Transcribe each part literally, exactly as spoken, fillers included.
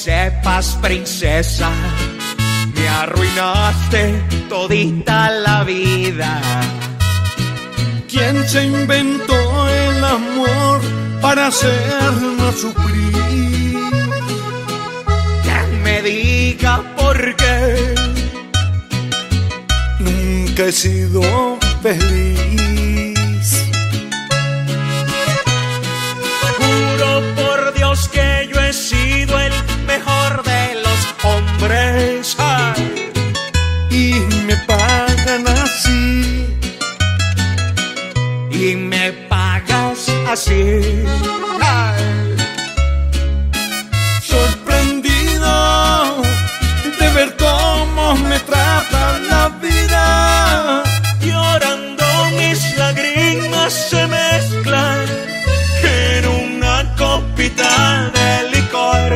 sepas, princesa, me arruinaste todita la vida. ¿Quién se inventó el amor para hacernos sufrir? Que me diga por qué nunca he sido feliz. Juro por Dios que yo he sido el mejor de los hombres. Ay. Y me pagan así. Y me pagas así. Ay. Sorprendido de ver cómo me trata la vida. Llorando mis lágrimas se mezclan en una copita de licor.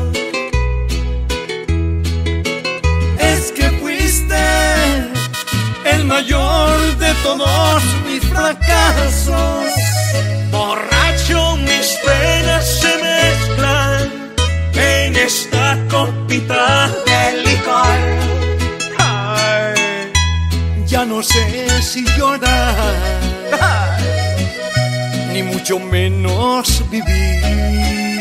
Es que fuiste el mayor de todos mis fracasos. Borracho, mis penas se mezclan en esta copita de licor. Ay. Ya no sé si llorar, Ay. ni mucho menos vivir.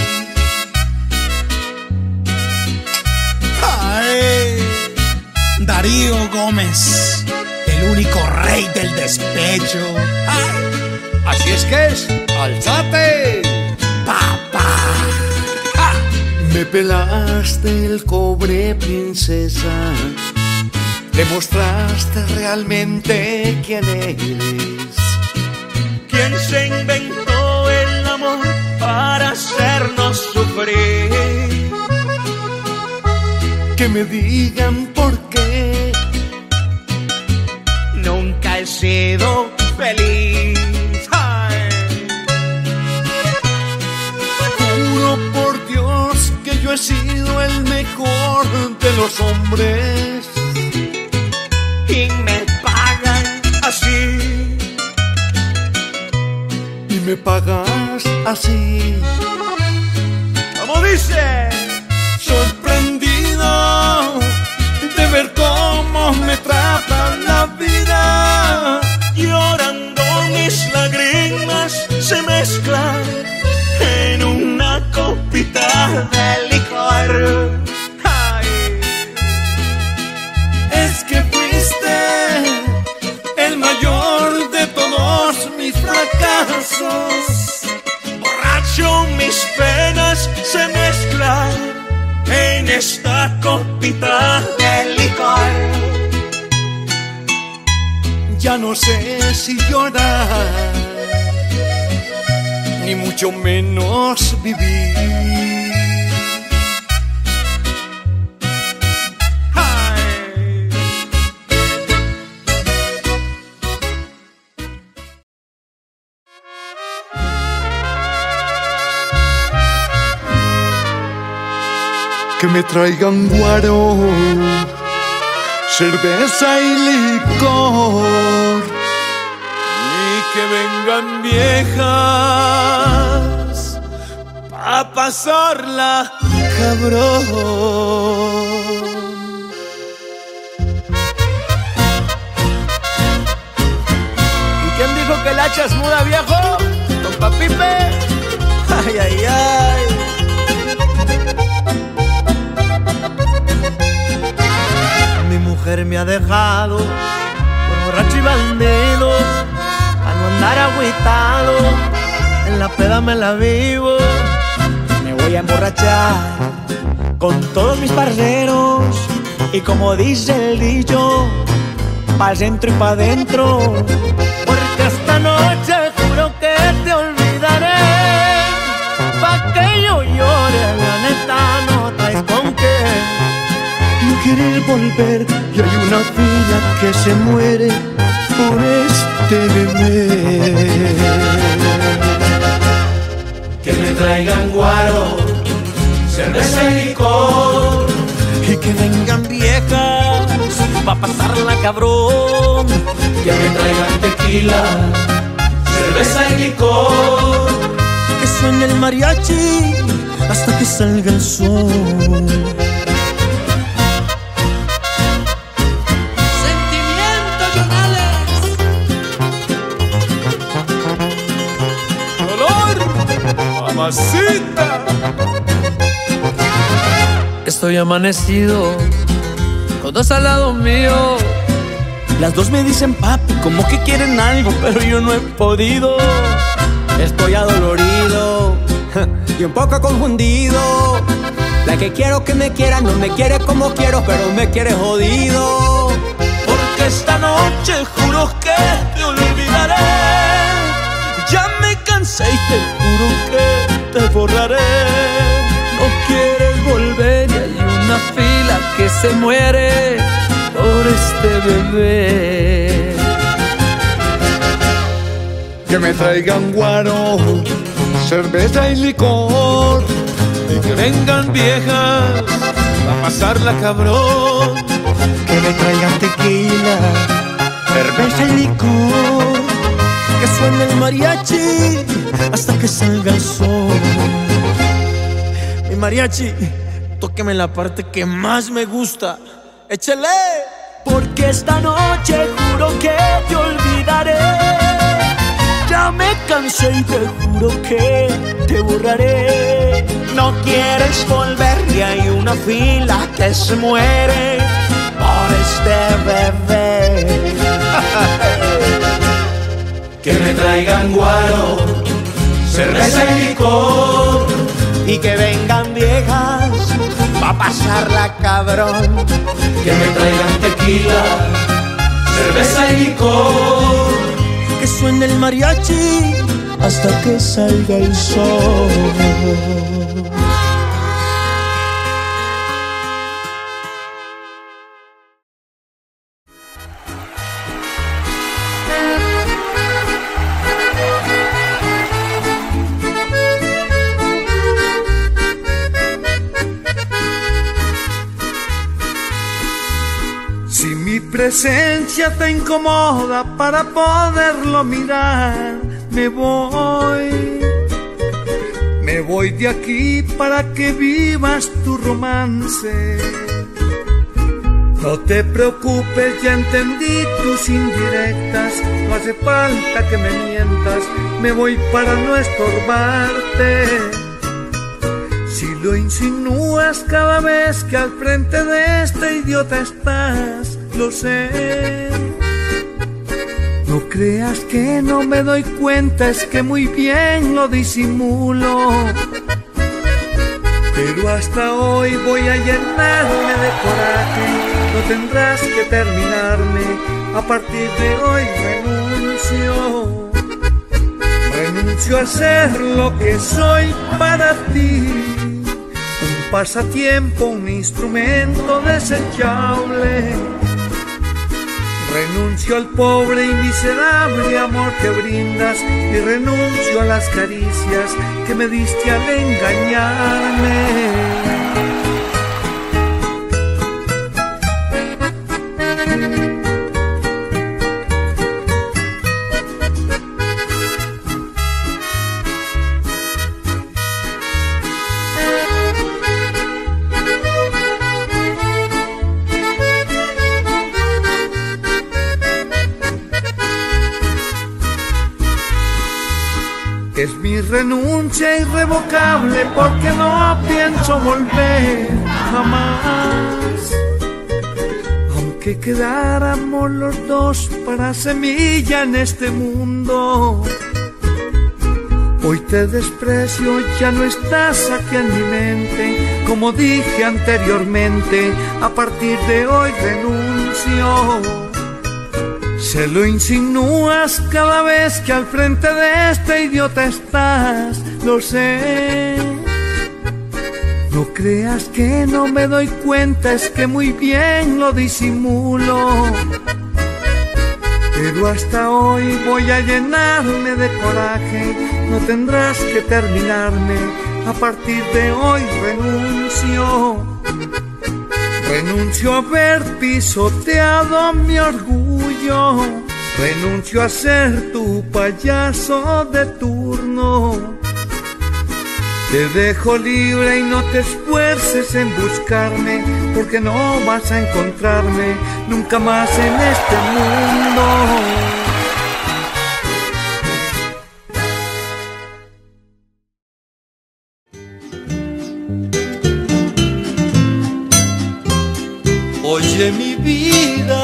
Ay. Darío Gómez, el único rey del despecho. Ay. Así es que es, alzate, Papá. ¡Ja! Me pelaste el cobre, princesa. Demostraste realmente quién eres. ¿Quién se inventó el amor para hacernos sufrir? Que me digan por qué Nunca he sido feliz. Ay. Juro por Dios que yo he sido el mejor de los hombres. Y me pagan así. Y me pagas así. ¿Cómo dice? Sorprendido de ver cómo me trata la vida. Llorando mis lágrimas se mezclan en una copita de licor. Ay. Es que fuiste el mayor de todos mis fracasos. Borracho, mis penas se mezclan en esta copita de licor. Ya no sé si llorar, ni mucho menos vivir. Ay. Que me traigan guaro, cerveza y licor, Y que vengan viejas a pasarla, cabrón. ¿Y quién dijo que el hacha es muda, viejo? ¿Don Papipe? Ay, ay, ay. Mi mujer me ha dejado por borracho y bandido, a no andar agüitado, en la peda me la vivo. Me voy a emborrachar con todos mis parceros, y como dice el dicho, pa' dentro y pa' dentro, porque esta noche juro que te olvidaré, pa' que yo llore, la neta no traes con qué. no querer volver y hay una fila que se muere por este bebé. Que me traigan guaro, cerveza y licor, Y que vengan viejas pa' pasarla, cabrón. que me traigan tequila, cerveza y licor, Que suene el mariachi hasta que salga el sol. Sentimiento, Jonales. Dolor, mamacita. Estoy amanecido, todos al lado mío. Las dos me dicen papi, como que quieren algo, pero yo no he podido. Estoy adolorido y un poco confundido. La que quiero que me quiera no me quiere como quiero, pero me quiere jodido. Porque esta noche juro que te olvidaré. Ya me cansé y te juro que te borraré. No quieres volver y hay una fila que se muere por este bebé. Que me traigan guaro, cerveza y licor, Y que vengan viejas a pasarla cabrón. que me traigan tequila, cerveza y licor, Que suene el mariachi hasta que salga el sol. Mi mariachi, tóqueme la parte que más me gusta. ¡Échale! Porque esta noche juro que te olvidaré. Ya me cansé y te juro que te borraré. No quieres volver y hay una fila que se muere por este bebé. Que me traigan guaro, cerveza y licor. Y que vengan viejas pa' pasarla cabrón. Que me traigan tequila, cerveza y licor. Que suene el mariachi hasta que salga el sol. Si mi presencia te incomoda para poderlo mirar, me voy. Me voy de aquí para que vivas tu romance. No te preocupes, ya entendí tus indirectas. No hace falta que me mientas, me voy para no estorbarte. Si lo insinúas cada vez que al frente de este idiota estás, lo sé. No creas que no me doy cuenta, es que muy bien lo disimulo. Pero hasta hoy voy a llenarme de coraje. No tendrás que terminarme, a partir de hoy renuncio. Renuncio a ser lo que soy para ti. Un pasatiempo, un instrumento desechable. Renuncio al pobre y miserable amor que brindas y renuncio a las caricias que me diste al engañarme. Es mi renuncia irrevocable porque no pienso volver jamás. Aunque quedáramos los dos para semilla en este mundo, hoy te desprecio, ya no estás aquí en mi mente. Como dije anteriormente, a partir de hoy renuncio. Se lo insinúas cada vez que al frente de este idiota estás, lo sé. No creas que no me doy cuenta, es que muy bien lo disimulo. Pero hasta hoy voy a llenarme de coraje, no tendrás que terminarme, a partir de hoy renuncio. Renuncio a haber pisoteado mi orgullo, renuncio a ser tu payaso de turno. Te dejo libre y no te esfuerces en buscarme, porque no vas a encontrarme nunca más en este mundo. Oye mi vida,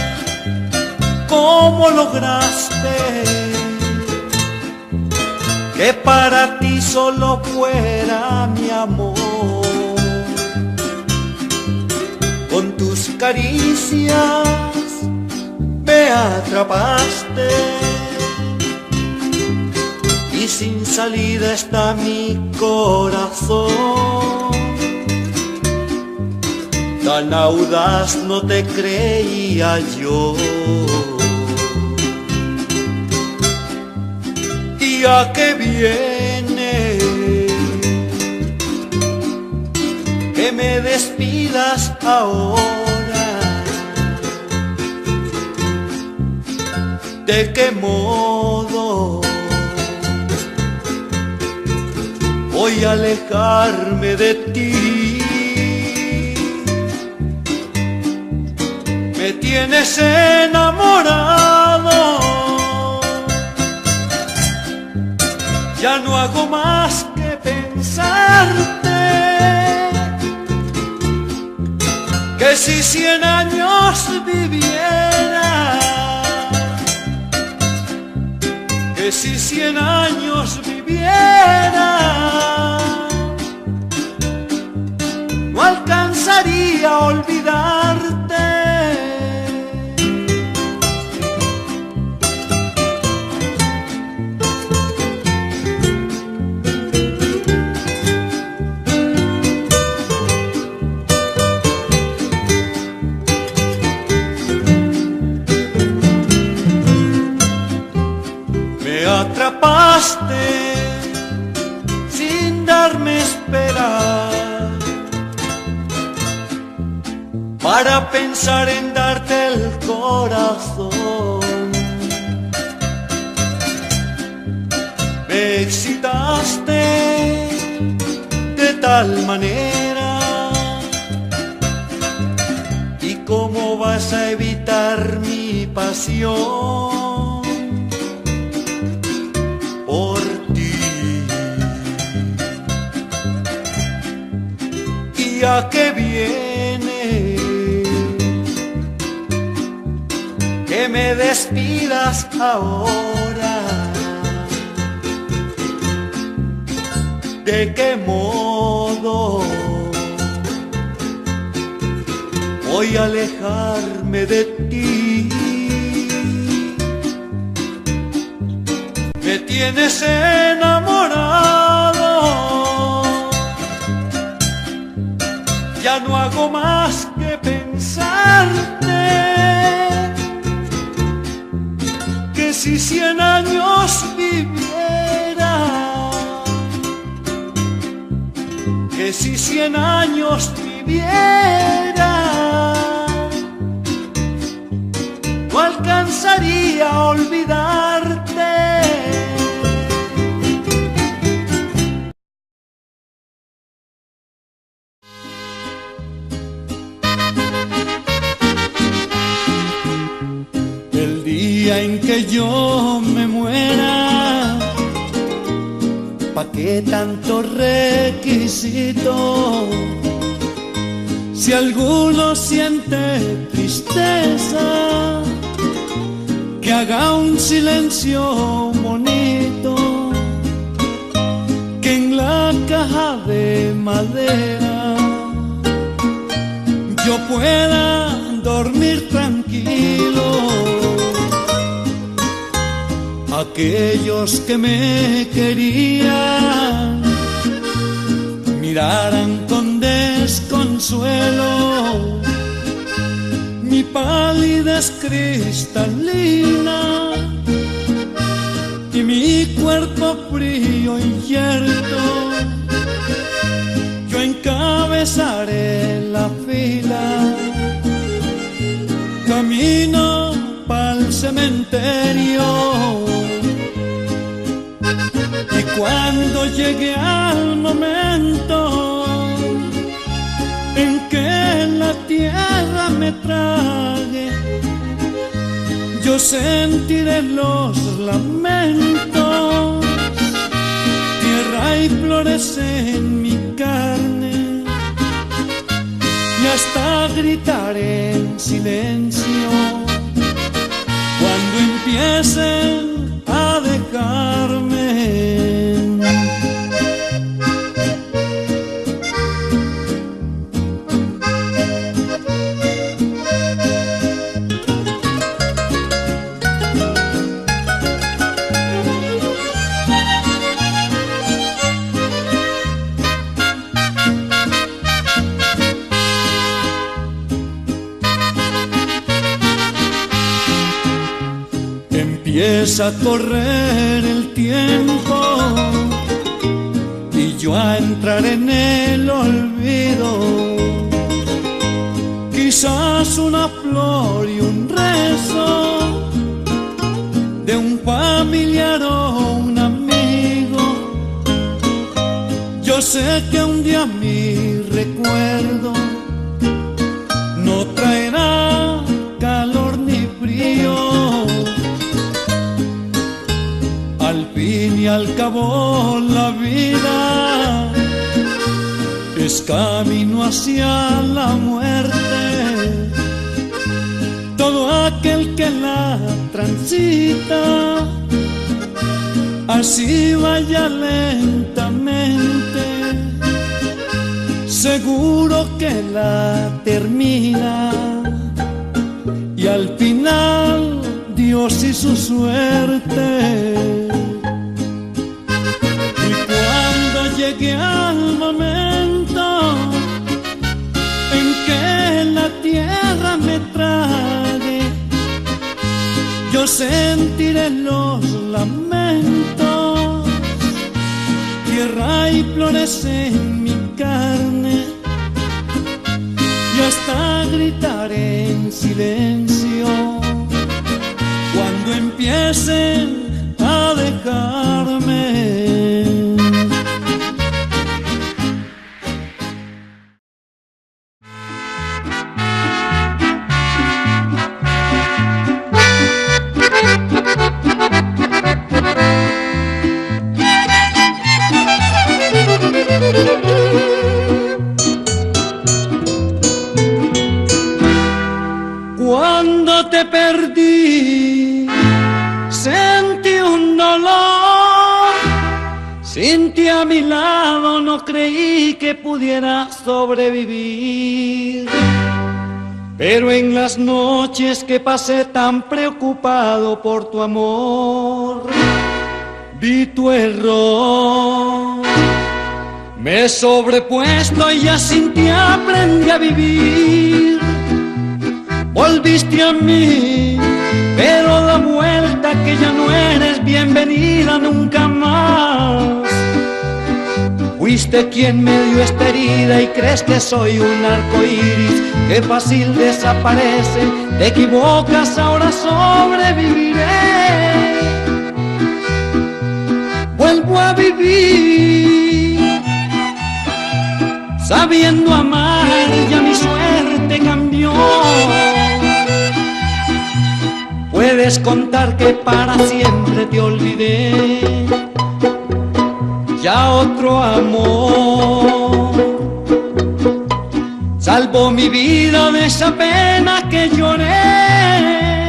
¿cómo lograste que para ti solo fuera mi amor? Con tus caricias me atrapaste y sin salida está mi corazón. Tan audaz no te creía yo. ¿Y a qué viene que me despidas ahora? ¿De qué modo voy a alejarme de ti? Me tienes enamorado, ya no hago más que pensarte, que si cien años viviera, que si cien años viviera, no alcanzaría a olvidarte. Atrapaste sin darme esperar, para pensar en darte el corazón. Me excitaste de tal manera, y cómo vas a evitar mi pasión por ti. ¿Y a qué viene que me despidas ahora? ¿De qué modo voy a alejarme de ti? Me tienes enamorado, ya no hago más que pensarte, que si cien años viviera, que si cien años viviera, no alcanzaría a olvidarte. En que yo me muera, ¿pa' qué tanto requisito? Si alguno siente tristeza, que haga un silencio bonito, que en la caja de madera yo pueda dormir tranquilo. Aquellos que me querían miraran con desconsuelo mi palidez cristalina y mi cuerpo frío y yerto. Yo encabezaré la fila, camino pa'l cementerio, y Cuando llegue al momento en que la tierra me trague, yo sentiré los lamentos, tierra y flores en mi carne, y hasta gritaré en silencio cuando empiecen a dejarme. Empieza a correr el tiempo y yo a entrar en el olvido. Quizás una flor y un rezo de un familiar o un amigo. Yo sé que un día mi recuerdo no traerá calor ni frío. Al fin y al cabo la vida es camino hacia la muerte. Todo aquel que la transita, así vaya lentamente, seguro que la termina. Y al final Dios y su suerte. Llegué al momento en que la tierra me trague, yo sentiré los lamentos, tierra y flores en mi carne, y hasta gritaré en silencio cuando empiecen a dejarme. Cuando te perdí, sentí un dolor, sin ti a mi lado no creí que pudiera sobrevivir. Pero en las noches que pasé tan preocupado por tu amor, vi tu error. Me he sobrepuesto y ya sin ti aprendí a vivir. Volviste a mí, pero da vuelta que ya no eres bienvenida nunca más. Fuiste quien me dio esta herida y crees que soy un arco iris que fácil desaparece. Te equivocas, ahora sobreviviré. Vuelvo a vivir, sabiendo amar, ya mi suerte cambió. Puedes contar que para siempre te olvidé, ya otro amor salvó mi vida de esa pena que lloré.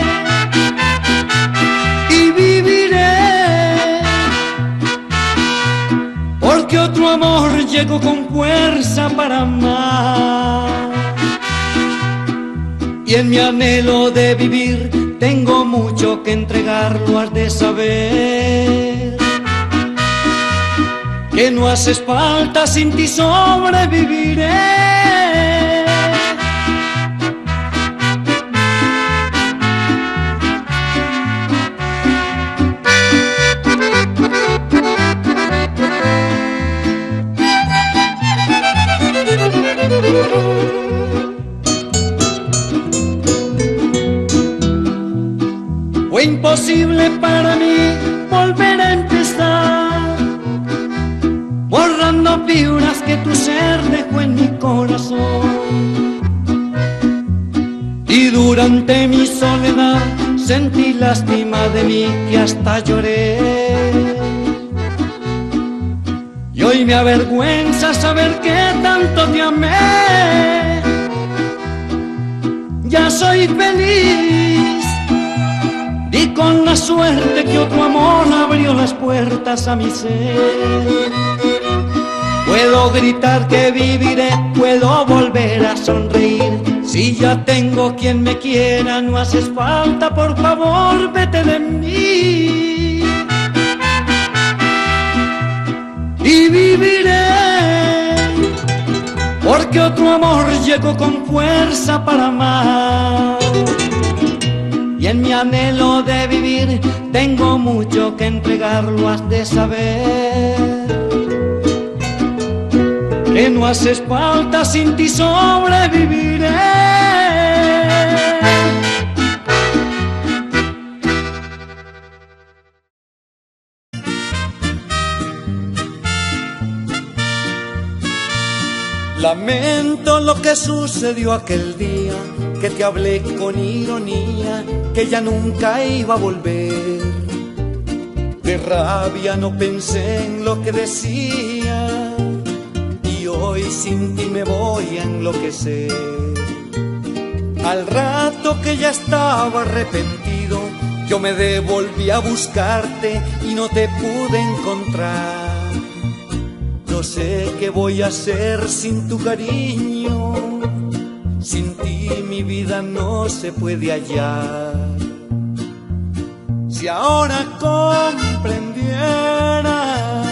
Y viviré, porque otro amor llegó con fuerza para amar. Y en mi anhelo de vivir tengo mucho que entregar, lo has de saber. Que no haces falta, sin ti sobreviviré. Fue imposible para mí volver a empezar, que tu ser dejó en mi corazón. Y durante mi soledad sentí lástima de mí que hasta lloré. Y hoy me avergüenza saber que tanto te amé. Ya soy feliz y con la suerte que otro amor abrió las puertas a mi ser. Puedo gritar que viviré, puedo volver a sonreír. Si ya tengo quien me quiera, no haces falta, por favor, vete de mí. Y viviré, porque otro amor llegó con fuerza para amar. Y en mi anhelo de vivir tengo mucho que entregar, lo has de saber. Que no haces falta, sin ti sobreviviré. Lamento lo que sucedió aquel día, que te hablé con ironía, que ya nunca iba a volver. De rabia no pensé en lo que decía, y hoy sin ti me voy a enloquecer. Al rato que ya estaba arrepentido, yo me devolví a buscarte y no te pude encontrar. No sé qué voy a hacer sin tu cariño, sin ti mi vida no se puede hallar. Si ahora comprendieras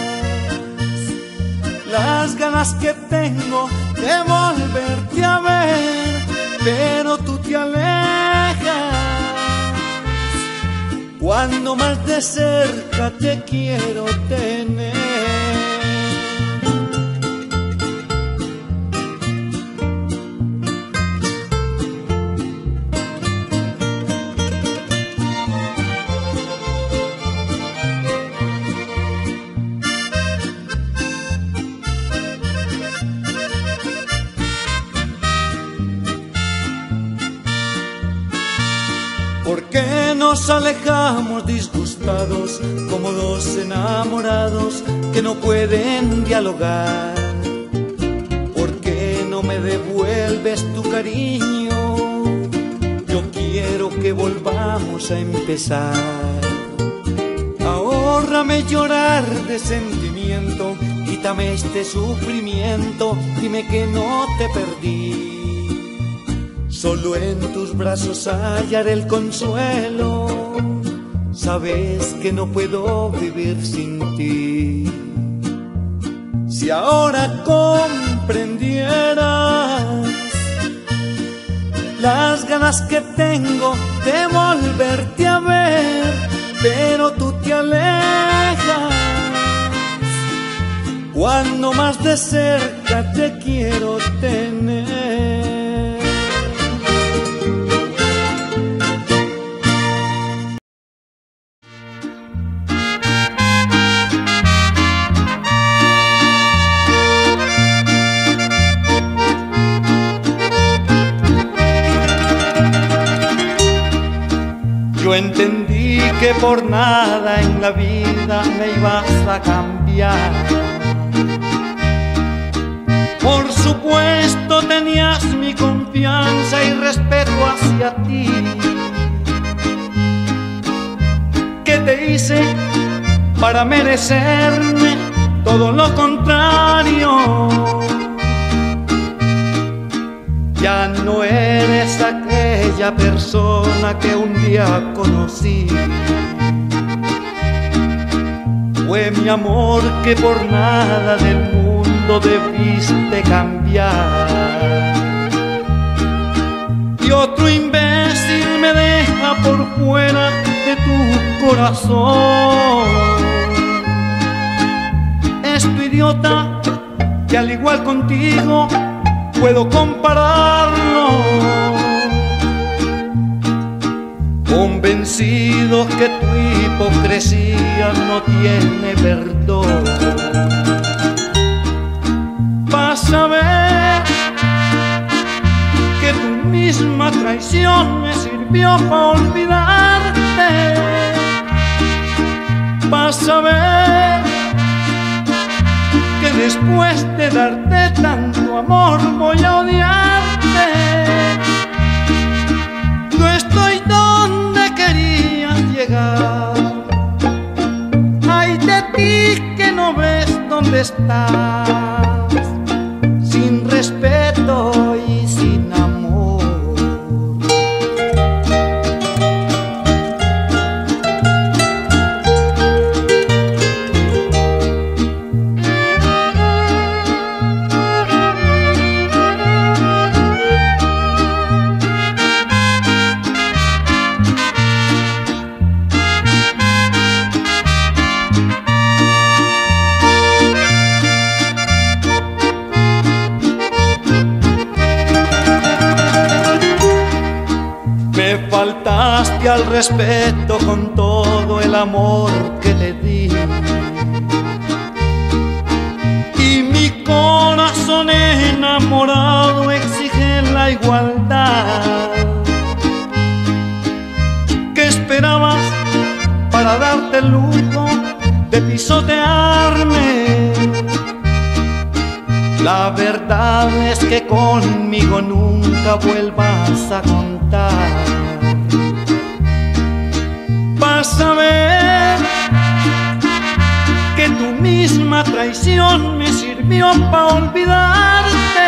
las ganas que tengo de volverte a ver, pero tú te alejas cuando más de cerca te quiero tener. ¿Por qué nos alejamos disgustados como dos enamorados que no pueden dialogar? ¿Por qué no me devuelves tu cariño? Yo quiero que volvamos a empezar. Ahórrame llorar de sentimiento, quítame este sufrimiento, dime que no te perdí. Solo en tus brazos hallaré el consuelo, sabes que no puedo vivir sin ti. Si ahora comprendieras las ganas que tengo de volverte a ver, pero tú te alejas cuando más de cerca te quiero tener. Yo entendí que por nada en la vida me ibas a cambiar. Por supuesto tenías mi confianza y respeto hacia ti. ¿Qué te hice para merecerme todo lo contrario? Ya no eres aquella persona que un día conocí. Fue mi amor que por nada del mundo debiste cambiar. Y otro imbécil me deja por fuera de tu corazón. Es tu idiota que al igual contigo puedo compararlo, convencido que tu hipocresía no tiene perdón. sirvió para olvidarte. Vas a ver que después de darte tanto amor voy a odiarte. No estoy donde querías llegar. Ay de ti que no ves dónde estás, sin respeto y sin amor. Faltaste al respeto con todo el amor que te di, y mi corazón enamorado exige la igualdad. ¿Qué esperabas para darte el lujo de pisotearme? La verdad es que conmigo nunca vuelvas a contar. Vas a ver que tu misma traición me sirvió para olvidarte.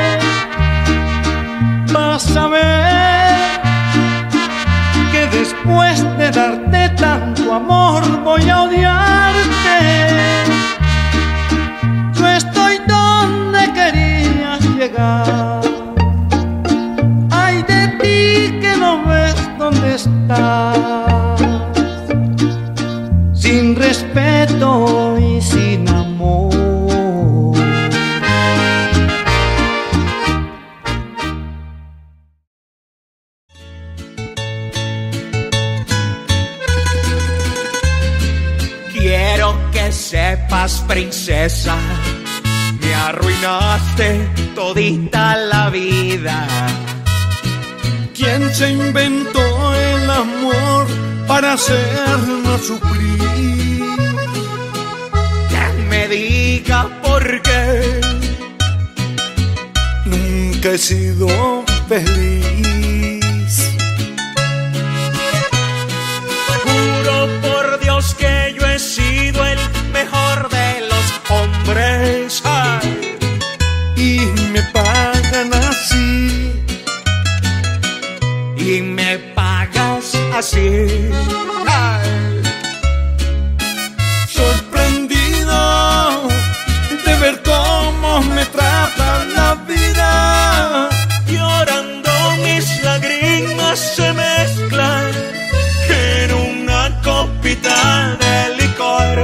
Vas a ver que después de darte tanto amor voy a odiarte. Yo estoy donde querías llegar. Ay de ti que no ves dónde estás, sin respeto y sin amor. Quiero que sepas, princesa, me arruinaste todita la vida. ¿Quién se inventó el amor para hacernos sufrir? Que me diga por qué nunca he sido feliz. Juro por Dios que yo he sido el mejor de los hombres. Ay. Y me pagan así. Y me pagas así. Ay. Sorprendido de ver cómo me trata la vida. Llorando mis lágrimas se mezclan en una copita de licor.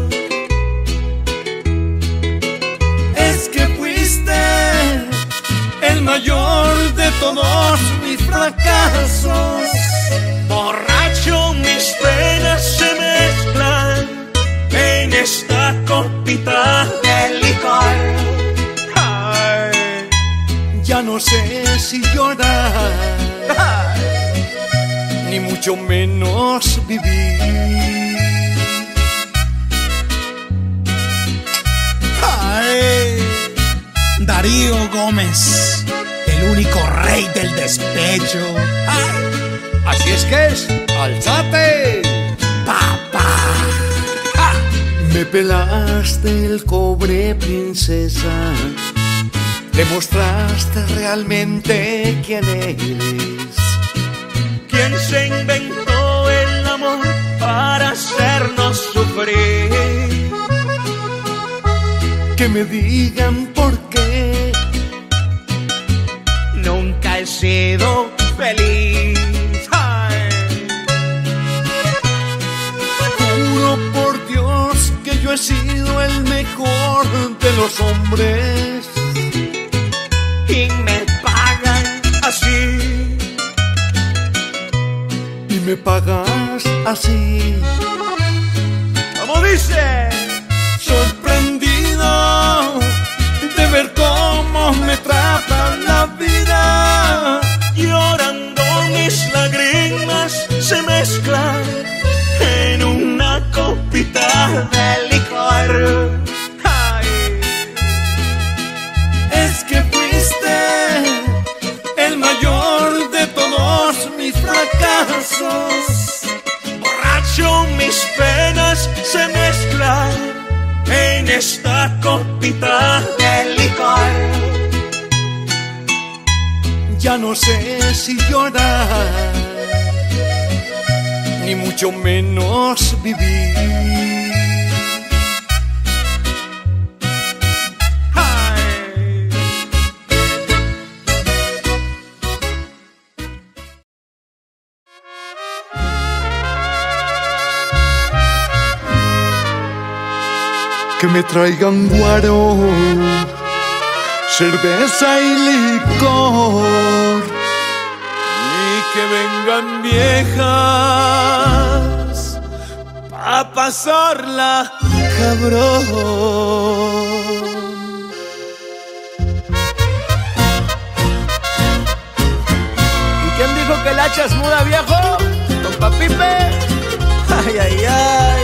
Es que fuiste el mayor de todos mis fracasos. Borracho mis penas se mezclan en esta copita de licor. Ay. Ya no sé si llorar, Ay. ni mucho menos vivir. Ay. Darío Gómez, el único rey del despecho. Ay. Así es que es, alzate, Papá. ¡Ja! Me pelaste el cobre, princesa. Demostraste realmente quién eres. ¿Quién se inventó el amor para hacernos sufrir? Que me digan por qué Nunca he sido feliz. Ay. Juro por Dios que yo he sido el mejor de los hombres. Y me pagan así. Y me pagas así. ¿Cómo dice? Sorprendido de ver cómo me trata la vida. Llorando mis lágrimas de licor. Ay. Es que fuiste el mayor de todos mis fracasos. Borracho, mis penas se mezclan en esta copita de licor. Ya no sé si llorar, ni mucho menos vivir. Ay. Que me traigan guaro, cerveza y licor, Y que vengan viejas a pasarla, cabrón. ¿Y quién dijo que el hacha es muda, viejo? ¿Don Papipe? Ay, ay, ay.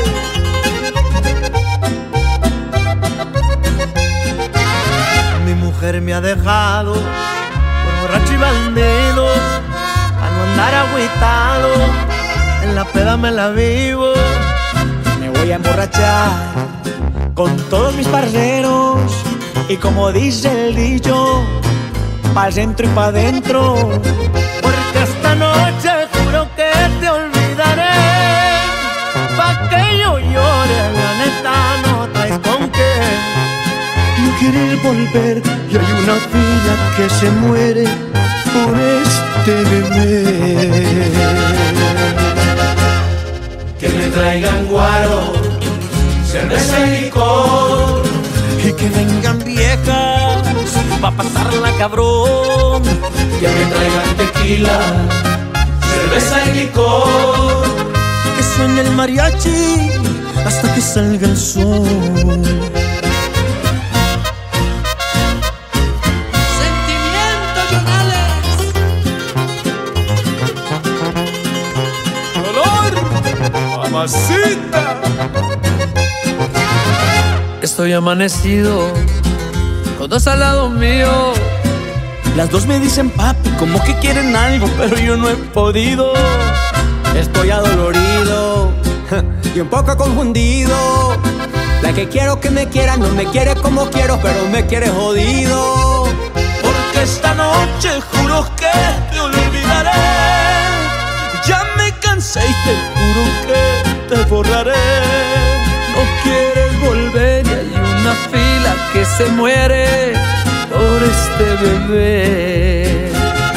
Mi mujer me ha dejado por borracho y bandido, a no andar agüitado, en la peda me la vivo. Me voy a emborrachar con todos mis parceros y como dice el dicho, pa' dentro y pa' dentro. Porque esta noche juro que te olvidaré, pa' que yo llore, la neta no traes con qué. no querer volver y hay una fila que se muere por este bebé. Que me traigan guaro, cerveza y licor. Y que vengan viejas pa' pasarla, cabrón. Que me traigan tequila, cerveza y licor. Que suene el mariachi hasta que salga el sol. Sentimientos Jonales. ¡Dolor! ¡Mamacita! Estoy amanecido, con dos al lado mío. Las dos me dicen papi, como que quieren algo, pero yo no he podido. Estoy adolorido y un poco confundido. La que quiero que me quiera no me quiere como quiero, pero me quiere jodido. Porque esta noche juro que te olvidaré. Ya me cansé y te juro que te borraré. No quieres volver y hay una fila que se muere por este bebé.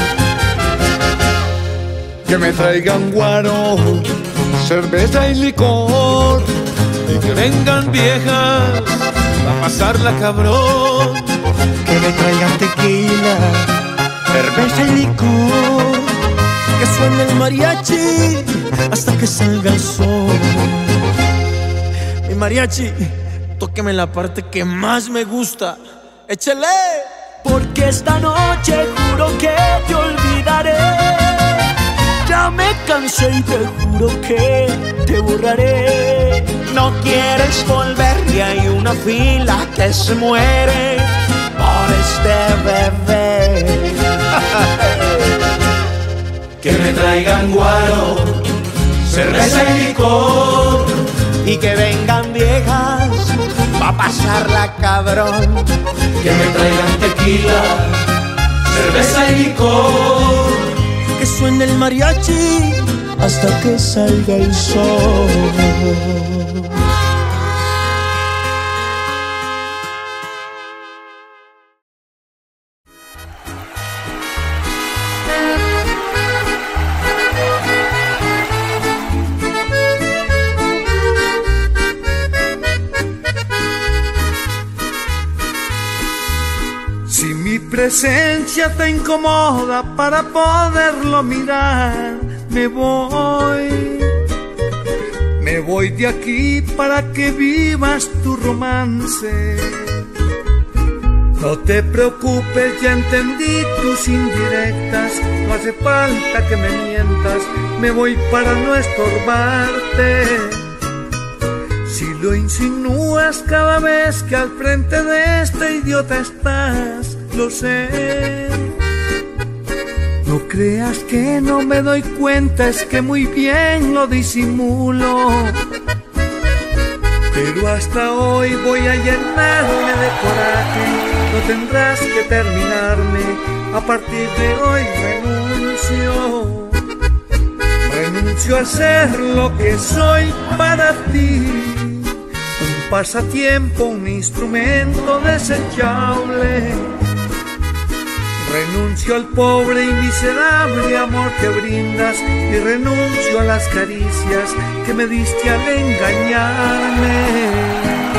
Que me traigan guaro, cerveza y licor. Y que vengan viejas a pasarla, cabrón. Que me traigan tequila, cerveza y licor. Que suene el mariachi hasta que salga el sol. Mi mariachi, tóqueme la parte que más me gusta. ¡Échale! Porque esta noche juro que te olvidaré. Ya me cansé y te juro que te borraré. No quieres volver y hay una fila que se muere por este bebé. Que me traigan guaro, cerveza y licor. Y que vengan viejas pa' pasarla, cabrón. Que me traigan tequila, cerveza y licor. Que suene el mariachi hasta que salga el sol. Si mi presencia te incomoda para poderlo mirar, me voy. Me voy de aquí para que vivas tu romance. No te preocupes, ya entendí tus indirectas. No hace falta que me mientas, me voy para no estorbarte. Si lo insinúas cada vez que al frente de este idiota estás, lo sé. No creas que no me doy cuenta, es que muy bien lo disimulo. Pero hasta hoy voy a llenarme de coraje, no tendrás que terminarme, a partir de hoy renuncio. Renuncio a ser lo que soy para ti, un pasatiempo, un instrumento desechable. Renuncio al pobre y miserable amor que brindas y renuncio a las caricias que me diste al engañarme.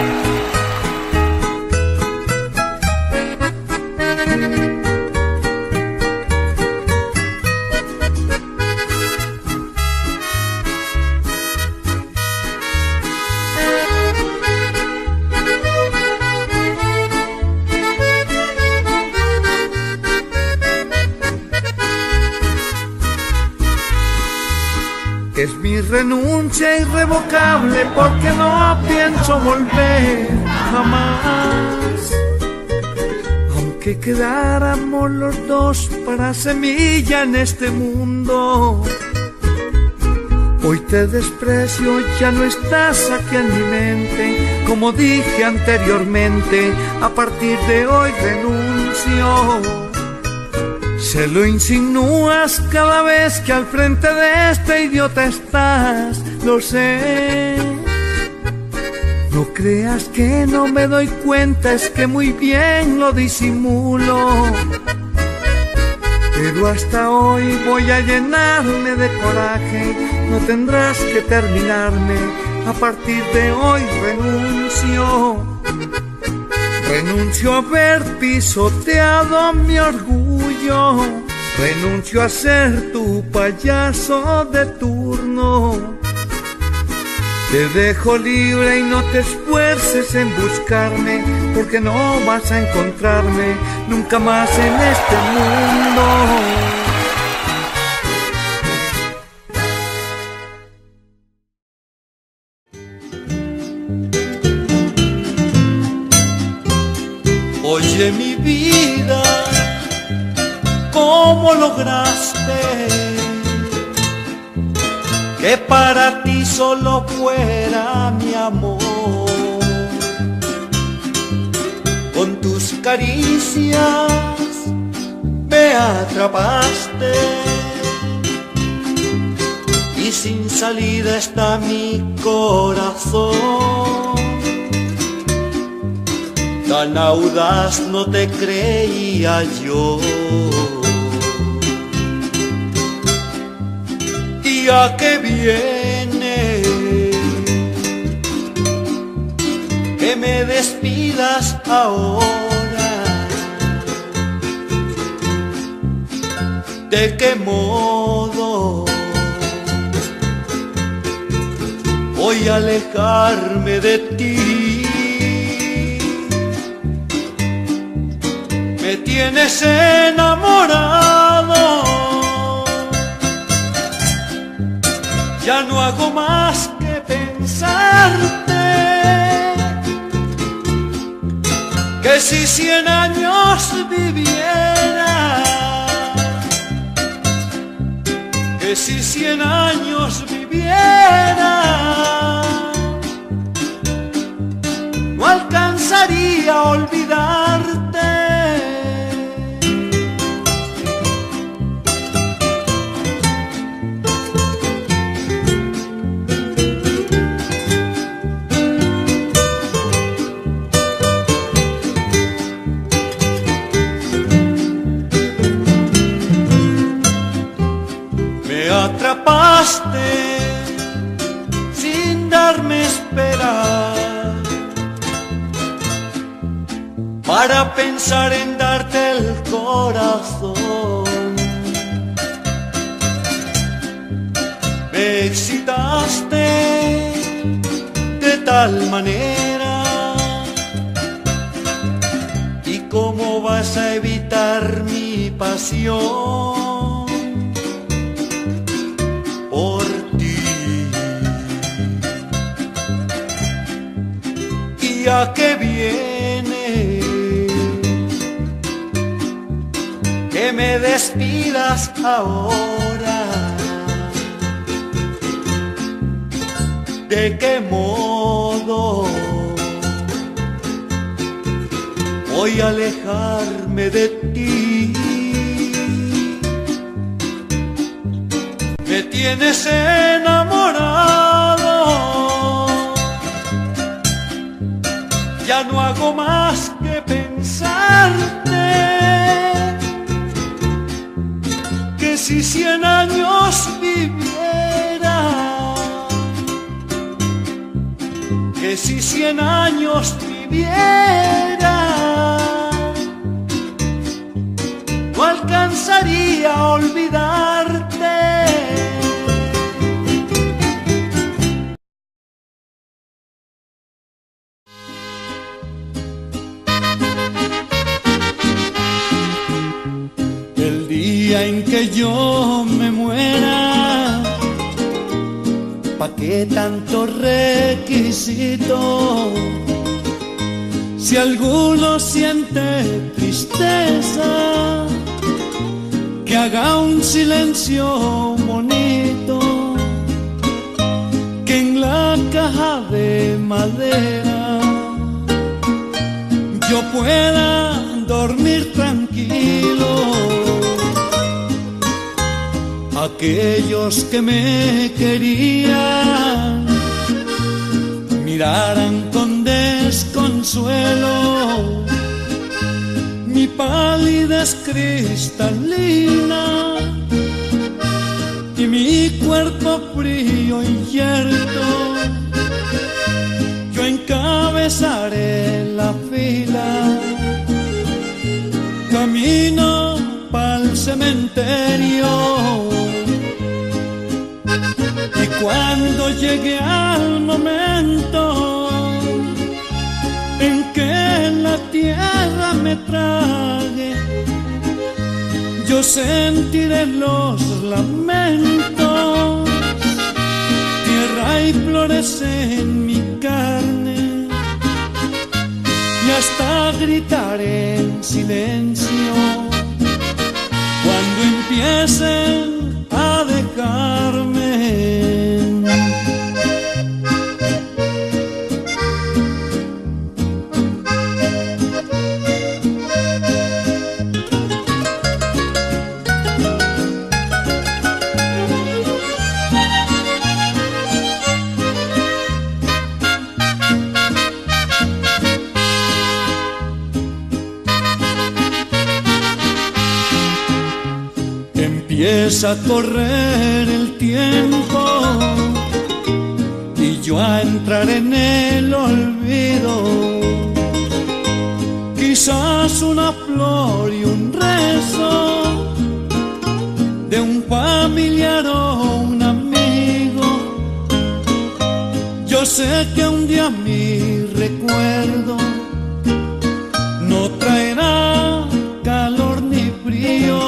Es mi renuncia irrevocable porque no pienso volver jamás. Aunque quedáramos los dos para semilla en este mundo, hoy te desprecio, ya no estás aquí en mi mente. Como dije anteriormente, a partir de hoy renuncio. Se lo insinúas cada vez que al frente de este idiota estás, lo sé. No creas que no me doy cuenta, es que muy bien lo disimulo. Pero hasta hoy voy a llenarme de coraje, no tendrás que terminarme, a partir de hoy renuncio. Renuncio a haber pisoteado mi orgullo, renuncio a ser tu payaso de turno. Te dejo libre y no te esfuerces en buscarme, porque no vas a encontrarme nunca más en este mundo. Oye mi vida, ¿cómo lograste que para ti solo fuera mi amor? Con tus caricias me atrapaste y sin salida está mi corazón. Tan audaz no te creía yo. ¿Y a qué viene que me despidas ahora? ¿De qué modo voy a alejarme de ti? Me tienes enamorado, ya no hago más que pensarte, que si cien años viviera, que si cien años viviera, no alcanzaría a olvidarte. Atrapaste sin darme esperar, para pensar en darte el corazón. Me excitaste de tal manera, ¿y cómo vas a evitar mi pasión? Por ti día que viene, que me despidas ahora. ¿De qué modo voy a alejarme de ti? Me tienes enamorado, ya no hago más que pensarte, que si cien años viviera, que si cien años viviera, no alcanzaría a olvidarte. El día en que yo me muera, ¿pa' qué tanto requisito? Si alguno siente tristeza, que haga un silencio bonito, que en la caja de madera yo pueda dormir tranquilo. Aquellos que me querían miraran con desconsuelo mi palidez cristalina y mi cuerpo frío y yerto. Yo encabezaré la fila, camino pa'l cementerio, y cuando llegue al momento en que la tierra me trague, yo sentiré los lamentos, tierra y flores en mi carne, y hasta gritaré en silencio cuando empiecen a dejarme. Empieza a correr el tiempo y yo a entrar en el olvido. Quizás una flor y un rezo de un familiar o un amigo. Yo sé que un día mi recuerdo no traerá calor ni frío.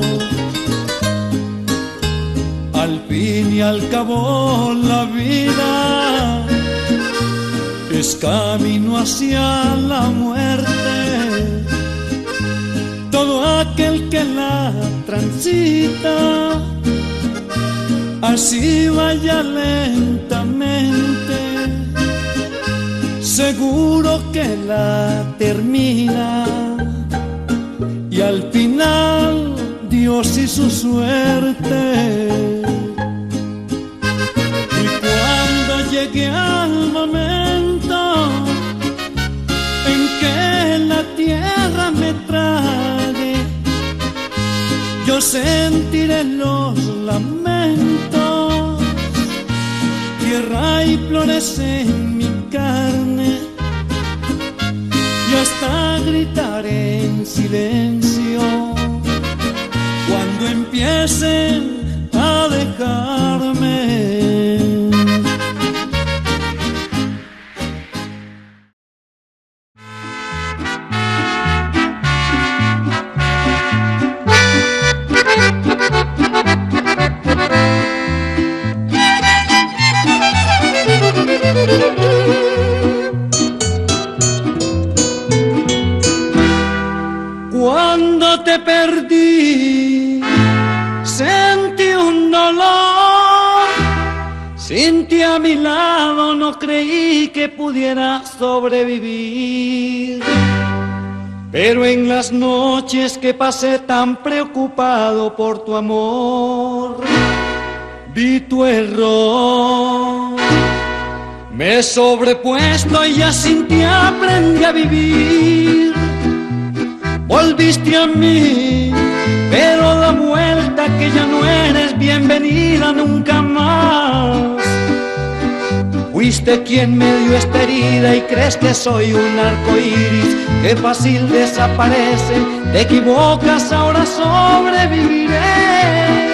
Al fin y al cabo la vida es camino hacia la muerte. Todo aquel que la transita, así vaya lentamente, seguro que la termina, y al final Dios y su suerte. Y cuando llegue al momento en que la tierra me trague, yo sentiré los lamentos, tierra y flores en mi carne, y hasta gritaré en silencio cuando empiecen a dejarme. no creí que pudiera sobrevivir. Pero en las noches que pasé tan preocupado por tu amor, vi tu error. Me he sobrepuesto y ya sin ti aprendí a vivir. Volviste a mí, pero da vuelta que ya no eres bienvenida nunca más. Fuiste quien me dio esta herida y crees que soy un arco iris que fácil desaparece. Te equivocas, ahora sobreviviré.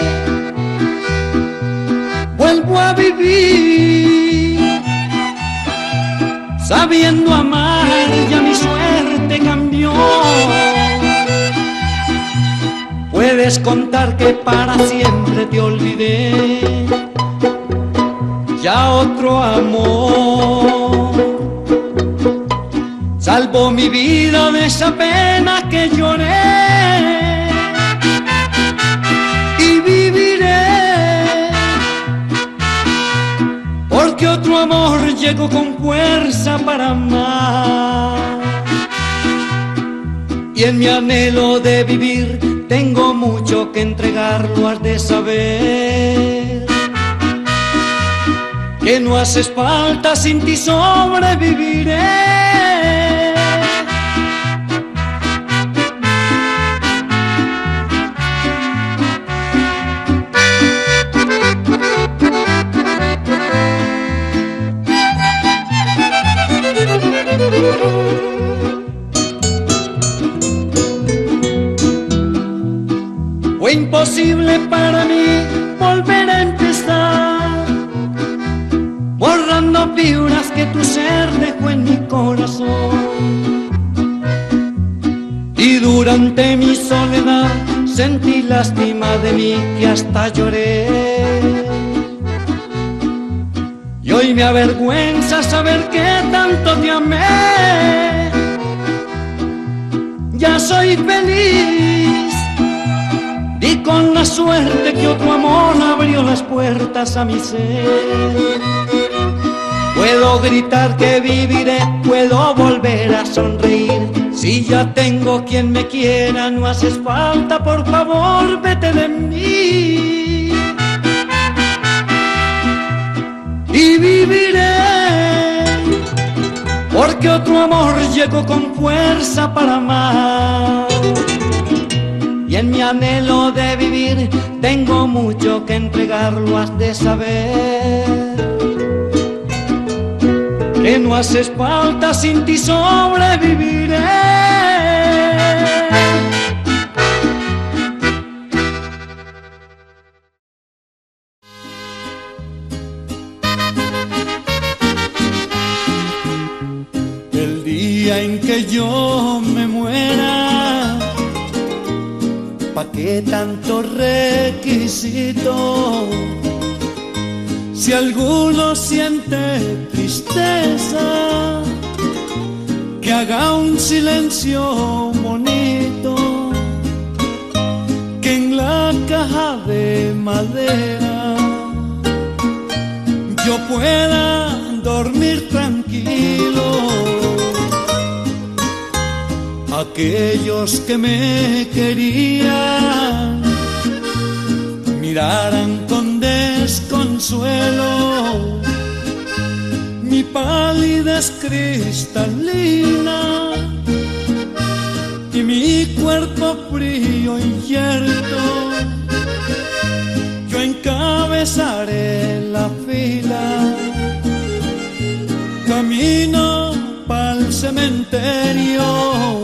Vuelvo a vivir, sabiendo amar, ya mi suerte cambió. Puedes contar que para siempre te olvidé. Ya otro amor salvó mi vida de esa pena que lloré. Y viviré, porque otro amor llegó con fuerza para amar. Y en mi anhelo de vivir tengo mucho que entregar, lo has de saber. Que no haces falta, sin ti sobreviviré. Fue imposible para mí volver a empezar, borrando figuras que tu ser dejó en mi corazón. Y durante mi soledad sentí lástima de mí que hasta lloré. Y hoy me avergüenza saber que tanto te amé. Ya soy feliz, y con la suerte que otro amor abrió las puertas a mi ser. Puedo gritar que viviré, puedo volver a sonreír. Si ya tengo quien me quiera, no haces falta, por favor, vete de mí. Y viviré, porque otro amor llegó con fuerza para amar. Y en mi anhelo de vivir tengo mucho que entregar, lo has de saber. Que no haces falta, sin ti sobreviviré. El día en que yo me muera, ¿pa' qué tanto requisito? Si alguno siente tristeza, que haga un silencio bonito, que en la caja de madera yo pueda dormir tranquilo. Aquellos que me querían miraran con desconsuelo mi palidez cristalina y mi cuerpo frío y yerto. Yo encabezaré la fila, camino pa'l cementerio.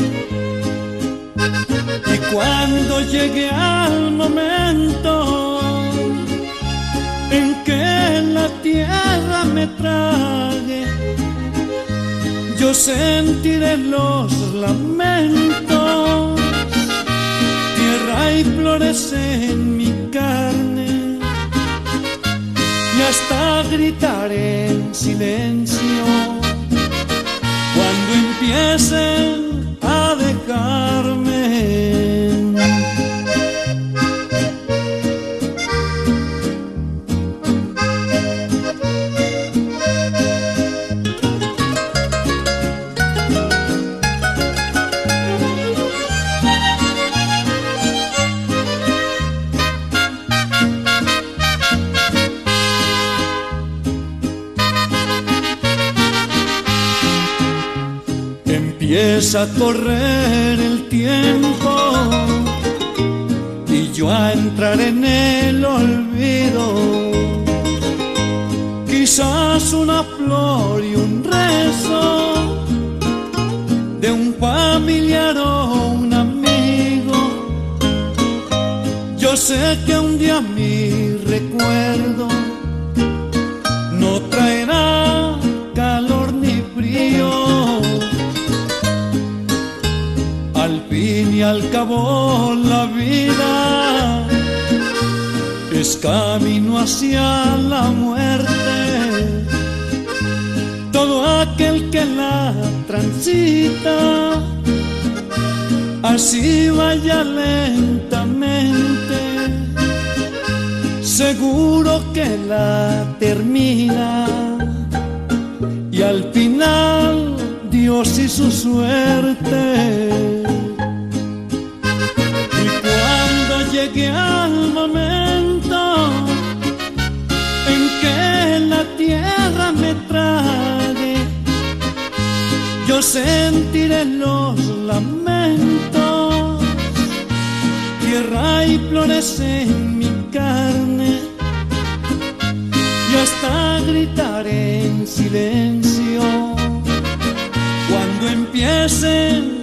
Y cuando llegue al momento en que la tierra me trague, yo sentiré los lamentos, tierra y flores en mi carne, y hasta gritaré en silencio cuando empiecen a dejarme. empieza a correr el tiempo y yo a entrar en el olvido. Quizás una flor y un rezo de un familiar o un amigo. Yo sé que un día mi recuerdo no traerá calor ni frío. Al fin y al cabo la vida es camino hacia la muerte. Todo aquel que la transita, así vaya lentamente, seguro que la termina. Y al final Dios y su suerte. Y cuando llegue al momento en que la tierra me trague, yo sentiré los lamentos, tierra y flores en mi carne, y hasta gritaré en silencio cuando empiecen